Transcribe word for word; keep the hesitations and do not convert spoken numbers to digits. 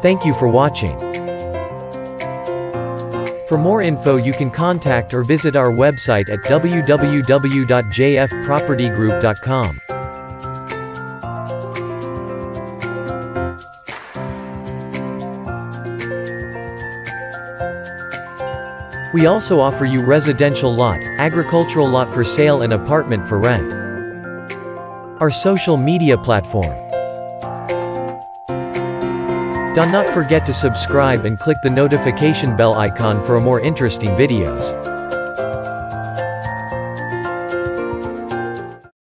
Thank you for watching. For more info you can contact or visit our website at w w w dot j f property group dot com. We also offer you residential lot, agricultural lot for sale and apartment for rent. Our social media platform. Do not forget to subscribe and click the notification bell icon for more interesting videos.